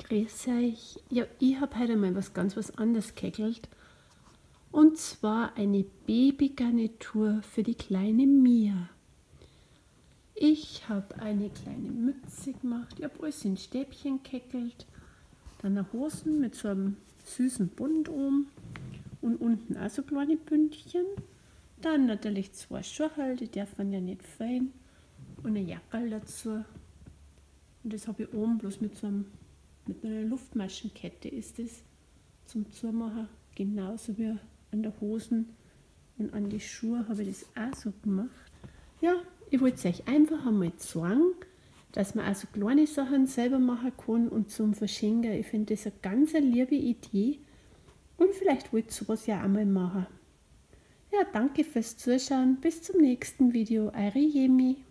Grüß euch. Ja, ich habe heute mal was anderes gehäkelt. Und zwar eine Babygarnitur für die kleine Mia. Ich habe eine kleine Mütze gemacht. Ich habe alles in Stäbchen gehäkelt. Dann eine Hosen mit so einem süßen Bund oben. Und unten auch so kleine Bündchen. Dann natürlich 2 Schuhe, die dürfen ja nicht fehlen. Und eine Jacke dazu. Und das habe ich oben bloß mit einer Luftmaschenkette ist das zum Zumachen, genauso wie an der Hosen und an die Schuhe habe ich das auch so gemacht. Ja, ich wollte es euch einfach einmal zeigen, dass man auch so kleine Sachen selber machen kann und zum Verschenken. Ich finde das eine ganz liebe Idee und vielleicht wollt ihr sowas ja auch mal machen. Ja, danke fürs Zuschauen, bis zum nächsten Video, eure Jemi.